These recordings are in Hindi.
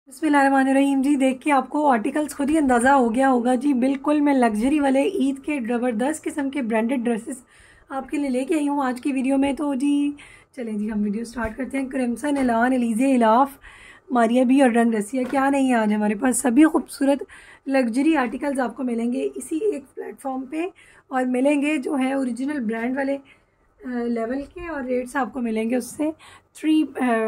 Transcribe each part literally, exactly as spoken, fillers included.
बिस्मिल्लाहिर्रहमानिर्रहीम जी। देख के आपको आर्टिकल्स खुद ही अंदाज़ा हो गया होगा जी। बिल्कुल मैं लग्जरी वाले ईद के ज़बरदस्त किस्म के ब्रांडेड ड्रेसेस आपके लिए लेके आई हूँ आज की वीडियो में। तो जी चलें जी हम वीडियो स्टार्ट करते हैं। क्रिम्सन, एलान, एलिज़े, इलाफ, मारिया बी और रंग रसिया, क्या नहीं है आज हमारे पास सभी खूबसूरत लग्जरी आर्टिकल्स आपको मिलेंगे इसी एक प्लेटफॉर्म पे, और मिलेंगे जो है ओरिजिनल ब्रांड वाले लेवल के, और रेट्स आपको मिलेंगे उससे थ्री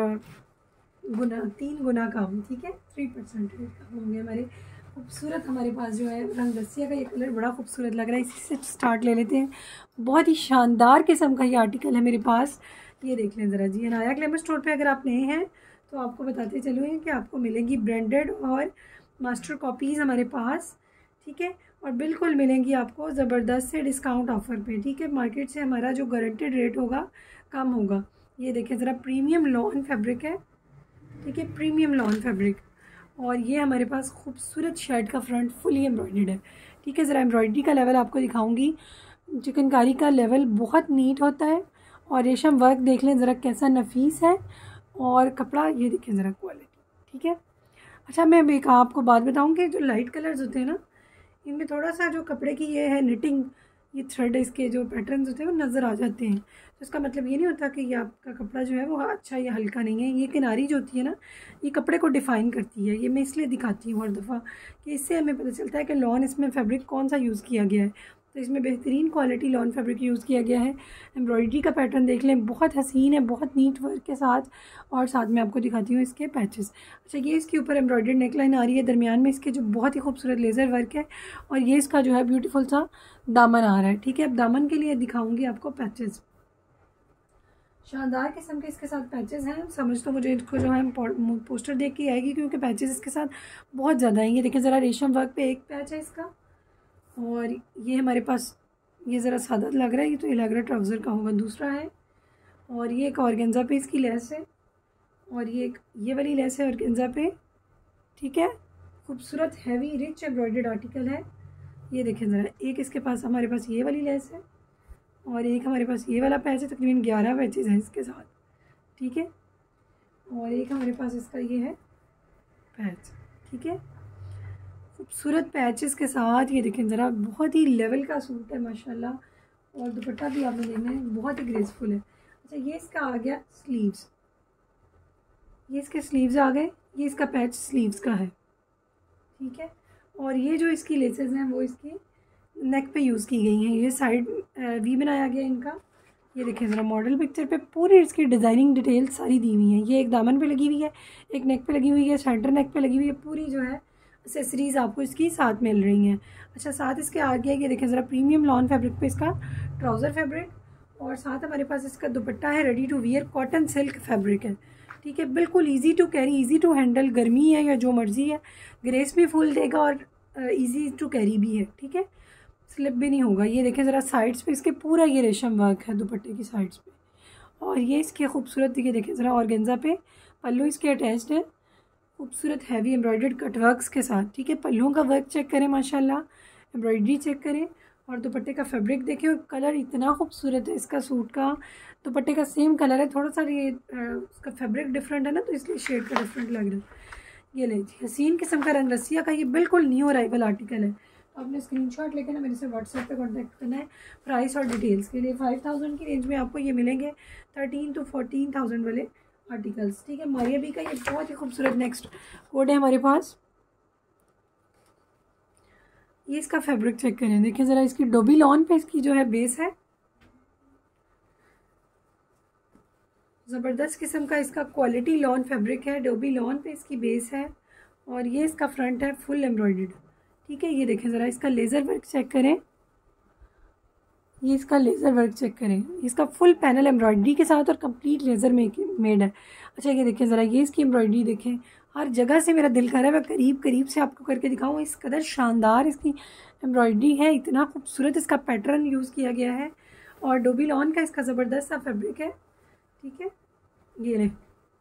गुना तीन गुना कम। ठीक है, थ्री परसेंट रेट कम होंगे हमारे। खूबसूरत हमारे पास जो है रंग रसिया का ये कलर बड़ा खूबसूरत लग रहा है, इसी से स्टार्ट ले लेते हैं। बहुत ही शानदार किस्म का ये आर्टिकल है मेरे पास, ये देख लें ज़रा जी। अनाया ग्लैमर स्टोर पे अगर आप नए हैं तो आपको बताते चलूँ कि आपको मिलेंगी ब्रांडेड और मास्टर कॉपीज़ हमारे पास। ठीक है, और बिल्कुल मिलेंगी आपको ज़बरदस्त से डिस्काउंट ऑफ़र पे। ठीक है, मार्केट से हमारा जो गारंटेड रेट होगा कम होगा। ये देखें ज़रा, प्रीमियम लॉन फैब्रिक है। ठीक है, प्रीमियम लॉन फैब्रिक, और ये हमारे पास खूबसूरत शर्ट का फ्रंट फुली एम्ब्रॉयडर्ड है। ठीक है, ज़रा एम्ब्रॉयडरी का लेवल आपको दिखाऊंगी। चिकनकारी का लेवल बहुत नीट होता है, और रेशम वर्क देख लें ज़रा कैसा नफीस है, और कपड़ा ये देखें ज़रा क्वालिटी। ठीक है, अच्छा मैं एक आपको बात बताऊँ कि जो लाइट कलर्स होते हैं ना, इनमें थोड़ा सा जो कपड़े की ये है निटिंग, ये थ्रेड, इसके जो पैटर्न्स होते हैं वो नज़र आ जाते हैं। तो इसका मतलब ये नहीं होता कि ये आपका कपड़ा जो है वो अच्छा या हल्का नहीं है। ये किनारी जो होती है ना, ये कपड़े को डिफ़ाइन करती है। ये मैं इसलिए दिखाती हूँ हर दफ़ा कि इससे हमें पता चलता है कि लॉन इसमें फैब्रिक कौन सा यूज़ किया गया है। तो इसमें बेहतरीन क्वालिटी लॉन फैब्रिक यूज़ किया गया है। एम्ब्रॉयडरी का पैटर्न देख लें, बहुत हसीन है, बहुत नीट वर्क के साथ, और साथ में आपको दिखाती हूँ इसके पैचेस। अच्छा, ये इसके ऊपर एम्ब्रॉयडर्ड नेकलाइन आ रही है, दरमियान में इसके जो बहुत ही खूबसूरत लेज़र वर्क है, और ये इसका जो है ब्यूटीफुल सा दामन आ रहा है। ठीक है, अब दामन के लिए दिखाऊंगी आपको पैचेस। शानदार किस्म के इसके साथ पैचेस हैं। समझ तो मुझे इसको जो है पोस्टर देख के आएगी, क्योंकि पैचेस इसके साथ बहुत ज़्यादा हैं। ये देखिए ज़रा, रेशम वर्क पे एक पैच है इसका, और ये हमारे पास ये ज़रा सादा लग रहा है, ये तो ये लग रहा है ट्राउज़र का होगा। दूसरा है, और ये एक ऑर्गेन्जा पे इसकी लेस है, और ये एक ये वाली लेस है ऑर्गेन्जा पे। ठीक है, खूबसूरत हैवी रिच एम्ब्रॉयडर्ड आर्टिकल है। ये देखें ज़रा, एक इसके पास हमारे पास ये वाली लेस है, और एक हमारे पास ये वाला पैच है। तकरीबन ग्यारह पैचेस हैं इसके साथ। ठीक है, और एक हमारे पास इसका ये है पैच। ठीक है, खूबसूरत पैचेस के साथ ये देखें ज़रा, बहुत ही लेवल का सूट है माशाल्लाह, और दुपट्टा भी आपने देखना है बहुत ही ग्रेसफुल है। अच्छा, ये इसका आ गया स्लीव्स, ये इसके स्लीव्स आ गए, ये इसका पैच स्लीव्स का है। ठीक है, और ये जो इसकी लेसेस हैं वो इसकी नेक पे यूज़ की गई हैं। ये साइड वी बनाया गया इनका। ये देखें ज़रा, मॉडल पिक्चर पे पूरी इसकी डिज़ाइनिंग डिटेल सारी दी हुई हैं। ये एक दामन पे लगी हुई है, एक नेक पे लगी हुई है, सेंटर नेक पे लगी हुई है। पूरी जो है एक्सेसरीज़ आपको इसकी साथ मिल रही हैं। अच्छा, साथ इसके आगे ये देखें ज़रा, प्रीमियम लॉन फैब्रिक पे इसका ट्राउज़र फैब्रिक, और साथ हमारे पास इसका दुपट्टा है ready to wear, cotton silk fabric है। ठीक है, बिल्कुल easy to carry, easy to handle, गर्मी है या जो मर्ज़ी है, ग्रेस भी फुल देगा और ईजी टू कैरी भी है। ठीक है, स्लिप भी नहीं होगा। ये देखें ज़रा, साइड्स पे इसके पूरा ये रेशम वर्क है दुपट्टे की साइड्स पे, और ये इसके खूबसूरत, ये देखें ज़रा, ऑर्गेन्जा पे पल्लू इसके अटैच्ड है, खूबसूरत हैवी एम्ब्रॉयडर्ड कटवर्क्स के साथ। ठीक है, पल्लुओं का वर्क चेक करें माशाल्लाह, एम्ब्रॉयडरी चेक करें, और दुपट्टे का फैब्रिक देखें, और कलर इतना खूबसूरत है इसका सूट का। दुपट्टे का सेम कलर है, थोड़ा सा ये उसका फैब्रिक डिफरेंट है ना, तो इसलिए शेड का डिफरेंट लग रहा है। ये ले जी, हसीन किस्म का रंग रसिया का ये बिल्कुल न्यू अराइवल आर्टिकल है। तो आपने स्क्रीनशॉट लेकर ना मेरे से व्हाट्सएप पे कांटेक्ट करना है प्राइस और डिटेल्स के लिए। फाइव थाउजेंड की रेंज में आपको ये मिलेंगे थर्टीन टू फोर्टीन थाउजेंड वाले आर्टिकल्स। ठीक है, मारिया बी का ये बहुत ही खूबसूरत नेक्स्ट कोड है हमारे पास। ये इसका फैब्रिक चेक करें, देखिए ज़रा, इसकी डोबी लॉन पे इसकी जो है बेस है, ज़बरदस्त किस्म का इसका क्वालिटी लॉन फैब्रिक है। डोबी लॉन पे इसकी बेस है, और ये इसका फ्रंट है फुल एम्ब्रॉयडर्ड। ठीक है, ये देखें ज़रा, इसका लेज़र वर्क चेक करें, ये इसका लेज़र वर्क चेक करें, इसका फुल पैनल एम्ब्रॉयडरी के साथ और कंप्लीट लेज़र मेड है। अच्छा, ये देखें ज़रा, ये इसकी एम्ब्रॉयडरी देखें, हर जगह से मेरा दिल कर रहा है मैं करीब करीब से आपको करके दिखाऊँ। इस कदर शानदार इसकी एम्ब्रॉयडरी है, इतना खूबसूरत इसका पैटर्न यूज़ किया गया है, और डोबी लॉन का इसका ज़बरदस्त सा फैब्रिक है। ठीक है, ये ले,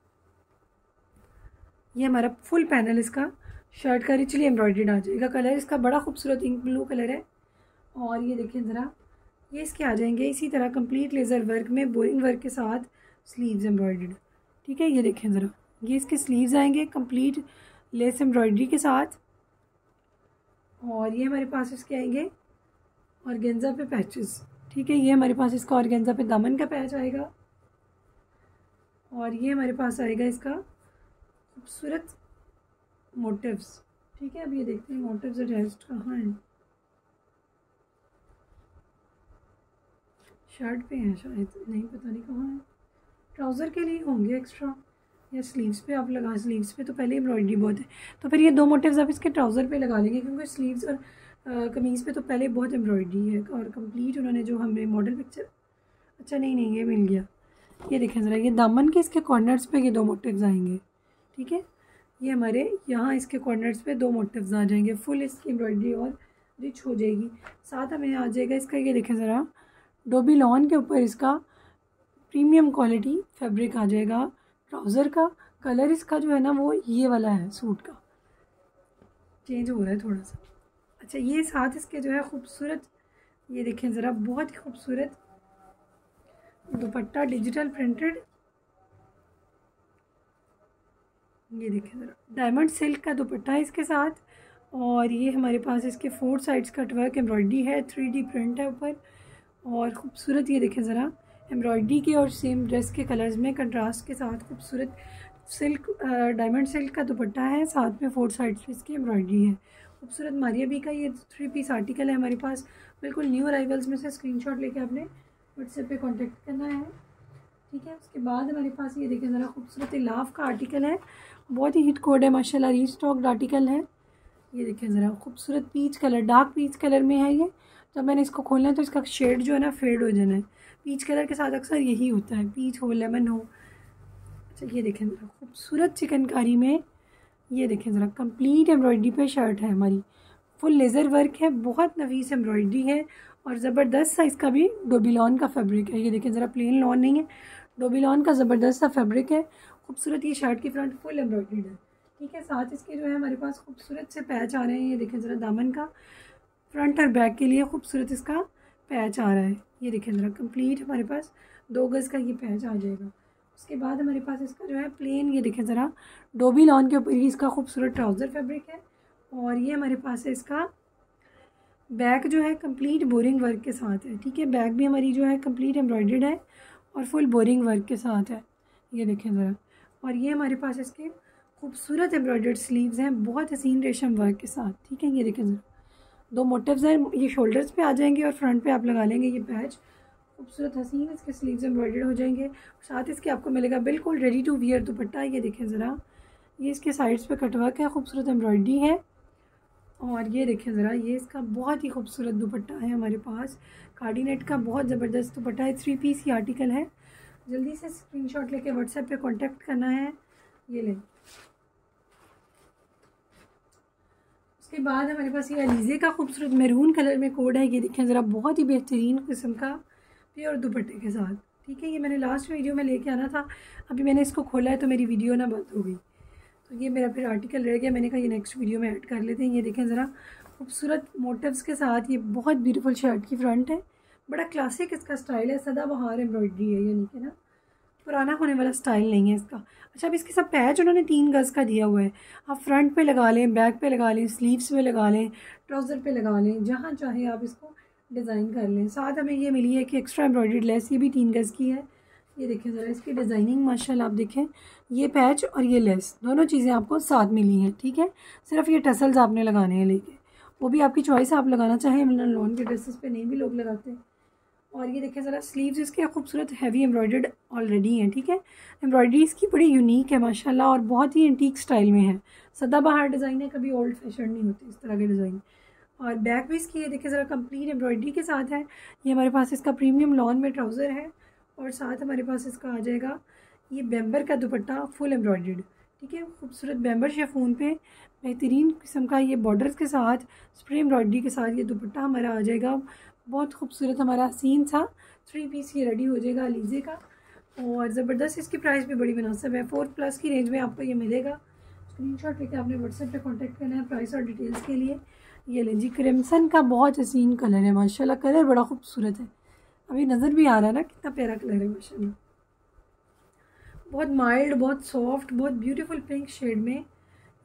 ये हमारा फुल पैनल इसका शर्ट का रिचली एम्ब्रॉयडर्ड आ जाएगा। कलर इसका बड़ा खूबसूरत इंक ब्लू कलर है, और ये देखें ज़रा, ये इसके आ जाएंगे इसी तरह कंप्लीट लेज़र वर्क में बोरिंग वर्क के साथ स्लीव्स एम्ब्रॉयडर्ड। ठीक है, ये देखें ज़रा, ये इसके स्लीव्स आएंगे कंप्लीट लेस एम्ब्रॉयडरी के साथ। और ये हमारे पास इसके आएंगे ऑर्गेन्जा पे पैचेस, ठीक है। ये हमारे पास इसका ऑर्गेन्जा पे दामन का पैच आएगा और ये हमारे पास आएगा इसका खूबसूरत मोटिव्स, ठीक है। अब ये देखते हैं मोटिव्स अटैच्ड कहाँ हैं। शर्ट पे हैं शायद, नहीं पता नहीं कहाँ है। ट्राउज़र के लिए होंगे एक्स्ट्रा या स्लीव्स पे आप लगा, स्लीव्स पे तो पहले एम्ब्रॉयडरी बहुत है, तो फिर ये दो मोटिव्स आप इसके ट्राउज़र पे लगा लेंगे, क्योंकि स्लीव्स और कमीज़ पे तो पहले बहुत एम्ब्रॉयडरी है। और कंप्लीट उन्होंने जो हमें मॉडल पिक्चर, अच्छा नहीं नहीं ये मिल गया। ये देखें ज़रा, ये दामन के इसके कॉर्नर्स पे ये दो मोटिव्स आएंगे, ठीक है। ये हमारे यहाँ इसके कॉर्नर्स पे दो मोटिव्स आ जाएंगे, फुल इसकी एम्ब्रॉयडरी और रिच हो जाएगी। साथ हमें आ जाएगा इसका, ये देखें ज़रा, डोबी लॉन के ऊपर इसका प्रीमियम क्वालिटी फैब्रिक आ जाएगा। ट्राउज़र का कलर इसका जो है ना वो ये वाला है, सूट का चेंज हो रहा है थोड़ा सा। अच्छा ये साथ इसके जो है खूबसूरत, ये देखें ज़रा, बहुत ही खूबसूरत दुपट्टा डिजिटल प्रिंटेड, ये देखें ज़रा, डायमंड सिल्क का दुपट्टा है इसके साथ। और ये हमारे पास इसके फोर साइड्स का वर्क एम्ब्रॉयडरी है, थ्री डी प्रिंट है ऊपर और ख़ूबसूरत, ये देखें ज़रा, एम्ब्रॉयडरी के और सेम ड्रेस के कलर्स में कंट्रास्ट के साथ खूबसूरत सिल्क डायमंड सिल्क का दुपट्टा है, साथ में फोर साइड्स पे इसकी एम्ब्रॉयडरी है। खूबसूरत मारिया बी का ये थ्री पीस आर्टिकल है हमारे पास, बिल्कुल न्यू अराइवल्स में से स्क्रीनशॉट लेके आपने व्हाट्सएप पे कांटेक्ट करना है, ठीक है। उसके बाद हमारे पास ये देखें ज़रा, खूबसूरत लाव का आर्टिकल है, बहुत ही हिट कोड है माशाल्लाह, रीस्टॉक्ड आर्टिकल है। ये देखें ज़रा, खूबसूरत peach colour, dark peach colour में है ये। जब मैंने इसको खोलना है तो इसका शेड जो है ना फेड हो जाना है, पीच कलर के साथ अक्सर यही होता है, पीच हो लेमन हो। अच्छा ये देखें ज़रा, खूबसूरत चिकनकारी में, ये देखें ज़रा, कंप्लीट एम्ब्रॉयडरी पे शर्ट है हमारी, फुल लेज़र वर्क है, बहुत नफीस एम्ब्रॉयडरी है और ज़बरदस्त सा इसका भी डोबी लॉन का फैब्रिक है। ये देखें ज़रा, प्लेन लॉन नहीं है, डोबी लॉन का ज़बरदस्त सा फैब्रिक है। खूबसूरत ये शर्ट की फ्रंट फुल एम्ब्रॉयडरी है, ठीक है। साथ इसके जो है हमारे पास खूबसूरत से पैच आ रहे हैं, ये देखें ज़रा, दामन का फ्रंट और बैक के लिए खूबसूरत इसका पैच आ रहा है। ये देखें ज़रा, कंप्लीट हमारे पास दो गज़ का ये पैच आ जाएगा। उसके बाद हमारे पास इसका जो है प्लेन, ये देखें ज़रा, डोबी लॉन के ऊपर ही इसका खूबसूरत ट्राउज़र फैब्रिक है। और ये हमारे पास है इसका बैक जो है कंप्लीट बोरिंग वर्क के साथ है, ठीक है। बैक भी हमारी जो है कंप्लीट एम्ब्रॉयडर्ड है और फुल बोरिंग वर्क के साथ है, ये देखें ज़रा। और ये हमारे पास इसके खूबसूरत एम्ब्रॉयडर्ड स्लीव्स हैं, बहुत हसीन रेशम वर्क के साथ, ठीक है। ये देखें ज़रा, दो मोटिव्स हैं, ये शोल्डर्स पे आ जाएंगे और फ्रंट पे आप लगा लेंगे ये पैच, खूबसूरत हसीन इसके स्लीव्स एम्ब्रॉयडर्ड हो जाएंगे। साथ इसके आपको मिलेगा बिल्कुल रेडी टू वियर दुपट्टा, ये देखें ज़रा, ये इसके साइड्स पे कटवर्क है, खूबसूरत एम्ब्रॉयडरी है। और ये देखें ज़रा, ये इसका बहुत ही खूबसूरत दुपट्टा है हमारे पास, कार्डिनेट का बहुत ज़बरदस्त दुपट्टा है, थ्री पीस ही आर्टिकल है। जल्दी से स्क्रीनशॉट लेके व्हाट्सएप पे कांटेक्ट करना है, ये लें। उसके बाद हमारे पास ये अलीज़े का खूबसूरत मैरून कलर में कोड है, ये देखें ज़रा, बहुत ही बेहतरीन किस्म का प्योर दुपट्टे के साथ, ठीक है। ये मैंने लास्ट वीडियो में लेके आना था, अभी मैंने इसको खोला है तो मेरी वीडियो ना बंद हो गई, तो ये मेरा फिर आर्टिकल रह गया, मैंने कहा ये नेक्स्ट वीडियो में ऐड कर लेते हैं। ये देखें ज़रा, खूबसूरत मोटिव्स के साथ ये बहुत ब्यूटीफुल शर्ट की फ्रंट है, बड़ा क्लासिक इसका स्टाइल है, सदाबहार एम्ब्रॉयडरी है, यानी कि ना पुराना होने वाला स्टाइल नहीं है इसका। अच्छा अब इसके सब पैच उन्होंने तीन गज़ का दिया हुआ है, आप फ्रंट पे लगा लें, बैक पे लगा लें, स्लीव्स पे लगा लें, ट्राउज़र पे लगा लें, जहाँ चाहे आप इसको डिज़ाइन कर लें। साथ हमें ये मिली है कि एक्स्ट्रा एम्ब्रॉयडर्ड लेस, ये भी तीन गज़ की है। ये देखें ज़रा, इसकी डिज़ाइनिंग माशाल्लाह आप देखें, ये पैच और ये लेस दोनों चीज़ें आपको साथ मिली हैं, ठीक है। सिर्फ ये टसल्स आपने लगाने हैं लेके, वो भी आपकी चॉइस, आप लगाना चाहें, लॉन के ड्रेसेस पे नहीं भी लोग लगाते। और ये देखें ज़रा, स्लीव्स इसके खूबसूरत हैवी एम्ब्रॉयडर्ड ऑलरेडी हैं, ठीक है। एम्ब्रॉयडरी इसकी बड़ी यूनिक है माशाल्लाह और बहुत ही एंटीक स्टाइल में है, सदाबहार डिज़ाइन है, कभी ओल्ड फैशन नहीं होती इस तरह के डिज़ाइन। और बैक भी इसकी ये देखें ज़रा, कंप्लीट एम्ब्रॉयडरी के साथ है। ये हमारे पास इसका प्रीमियम लॉन में ट्राउज़र है और साथ हमारे पास इसका आ जाएगा ये बेम्बर का दुपट्टा फुल एम्ब्रॉयडर्ड, ठीक है। खूबसूरत बेम्बर शेफून पे बेहतरीन किस्म का ये बॉर्डर्स के साथ स्प्रे एम्ब्रॉयडरी के साथ ये दुपट्टा हमारा आ जाएगा, बहुत खूबसूरत हमारा सीन था, थ्री पीस ये रेडी हो जाएगा अलीज़े का। और ज़बरदस्त इसकी प्राइस भी बड़ी मुनासिब है, फोर प्लस की रेंज में आपको ये मिलेगा। स्क्रीनशॉट लेके आपने व्हाट्सएप पे कांटेक्ट करना है प्राइस और डिटेल्स के लिए। ये लें जी, क्रिम्सन का बहुत हसीन कलर है माशाल्लाह, कलर बड़ा खूबसूरत है, अभी नज़र भी आ रहा है ना कितना प्यारा कलर है माशाल्लाह, बहुत माइल्ड, बहुत सॉफ्ट, बहुत ब्यूटीफुल पिंक शेड में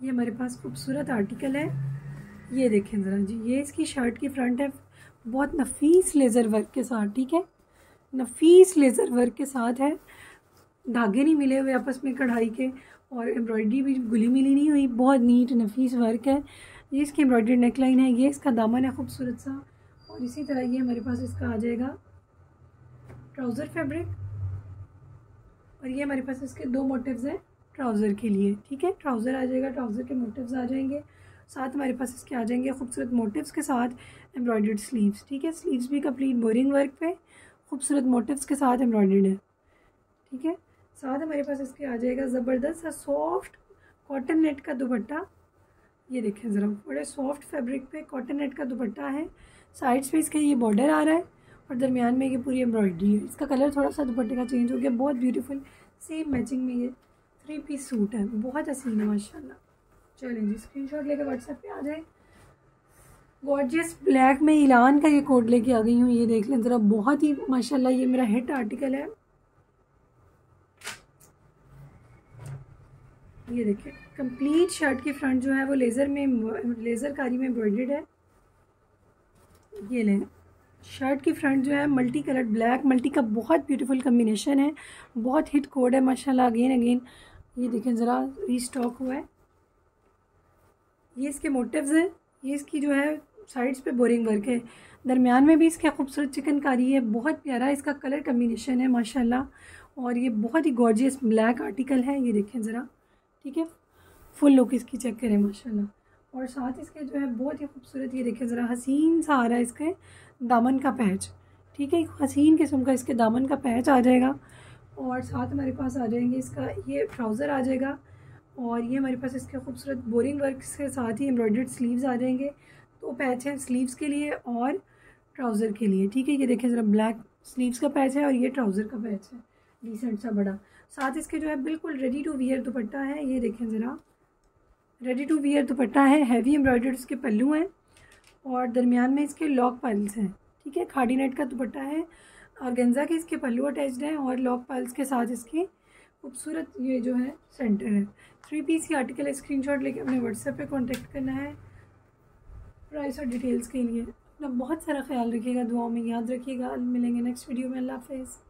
ये हमारे पास खूबसूरत आर्टिकल है। ये देखें ज़रा जी, ये इसकी शर्ट की फ्रंट है, बहुत नफीस लेज़र वर्क के साथ, ठीक है, नफीस लेज़र वर्क के साथ है, धागे नहीं मिले हुए आपस में कढ़ाई के, और एम्ब्रॉयडरी भी गुली मिली नहीं हुई, बहुत नीट नफीस वर्क है। ये इसकी एम्ब्रॉयडरी नेकलाइन है, ये इसका दामन है खूबसूरत सा, और इसी तरह ये हमारे पास इसका आ जाएगा ट्राउज़र फैब्रिक, और ये हमारे पास इसके दो मोटिव्स हैं ट्राउज़र के लिए, ठीक है, ट्राउज़र आ जाएगा, ट्राउज़र के मोटिव्स आ जाएंगे, साथ हमारे पास इसके आ जाएंगे खूबसूरत मोटिव्स के साथ एम्ब्रॉयडर्ड स्लीव्स, ठीक है, स्लीव्स भी कंप्लीट बोरिंग वर्क पे खूबसूरत मोटिव्स के साथ एम्ब्रॉयडर्ड है, ठीक है। साथ हमारे पास इसके आ जाएगा ज़बरदस्त सा सॉफ्ट कॉटन नेट का दुपट्टा। ये देखें ज़रा, बड़े सॉफ्ट फैब्रिक पे कॉटन नेट का दुपट्टा है, साइड्स पे इसके ये बॉर्डर आ रहा है, और दरमियान में ये पूरी एम्ब्रॉयडरी है। इसका कलर थोड़ा सा दुपट्टे का चेंज हो गया, बहुत ब्यूटीफुल सेम मैचिंग में ये थ्री पीस सूट है, बहुत हसीन है माशाल्लाह। चलें जी, स्क्रीनशॉट लेकर व्हाट्सएप पे आ जाए। गॉर्जियस ब्लैक में इलान का ये कोट लेके आ गई हूँ, ये देख लें ज़रा, बहुत ही माशाल्लाह ये मेरा हिट आर्टिकल है। ये देखिए, कंप्लीट शर्ट की फ्रंट जो है वो लेज़र में लेज़र कारी में एम्ब्रॉयडर्ड है। ये लें, शर्ट की फ्रंट जो है मल्टी कलर ब्लैक मल्टी का बहुत ब्यूटीफुल कम्बिनेशन है, बहुत हिट कोड है माशाल्लाह। अगेन अगेन ये देखें ज़रा, रीस्टॉक हुआ है। ये इसके मोटिव्स हैं, ये इसकी जो है साइड्स पे बोरिंग वर्क है, दरमियान में भी इसका खूबसूरत चिकनकारी है, बहुत प्यारा इसका कलर कम्बिनेशन है माशाल्लाह, और ये बहुत ही गॉर्जियस ब्लैक आर्टिकल है। ये देखें ज़रा, ठीक है, फुल लुक इसकी चेक करें माशाल्लाह, और साथ इसके जो है बहुत ही खूबसूरत, ये देखें ज़रा, हसीन सा आ रहा है इसके दामन का पैच, ठीक है, हसीन किस्म का इसके दामन का पैच आ जाएगा, और साथ हमारे पास आ जाएंगे इसका ये ट्राउज़र आ जाएगा, और ये हमारे पास इसके खूबसूरत बोरिंग वर्क के साथ ही एम्ब्रॉयडर्ड स्लीव्स आ जाएंगे। तो पैच है स्लीव्स के लिए और ट्राउज़र के लिए, ठीक है। ये देखें ज़रा, ब्लैक स्लीव्स का पैच है और ये ट्राउज़र का पैच है, डिसेंट सा बड़ा। साथ इसके जो है बिल्कुल रेडी टू वियर दुपट्टा है, ये देखें ज़रा, रेडी टू वियर दुपट्टा है, हैवी एम्ब्रॉयडर्ड इसके पल्लू हैं, और दरमियान में इसके लॉक पल्स हैं, ठीक है, खाड़ी नेट का दुपट्टा है, और गेंजा के इसके पल्लू अटैच्ड हैं, और लॉक पल्स के साथ इसके खूबसूरत ये जो है सेंटर है। थ्री पीस की आर्टिकल है, स्क्रीनशॉट लेके अपने व्हाट्सएप पे कांटेक्ट करना है प्राइस और डिटेल्स के लिए। अपना बहुत सारा ख्याल रखिएगा, दुआओं में याद रखिएगा। मिलेंगे नेक्स्ट वीडियो में, अल्लाह हाफ़िज़।